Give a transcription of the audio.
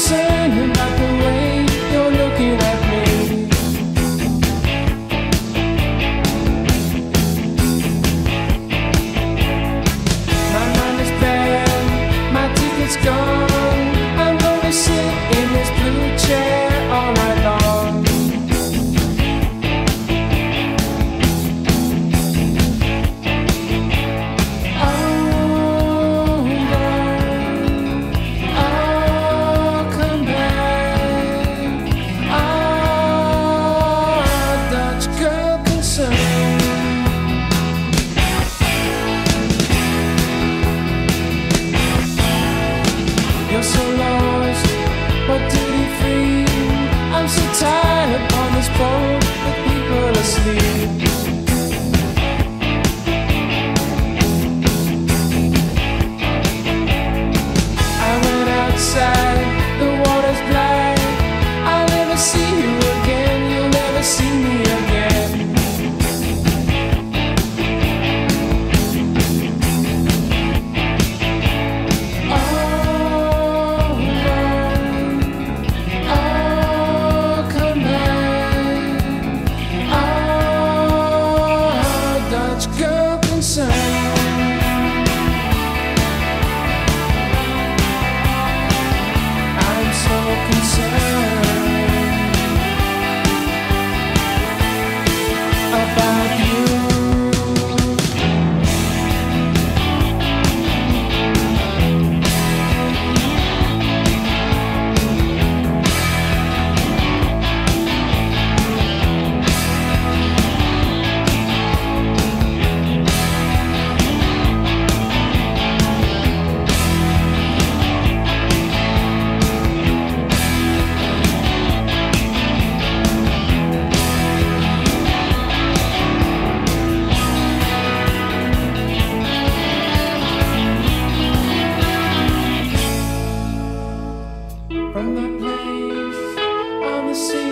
concerned about the way you're looking at me. My mind is bad, my ticket's gone. I'm gonna sit in this blue chair all night long. I'm so tired upon this boat with people asleep. I went outside, the water's black. I'll never see you again, you'll never see me again. From that place on the sea,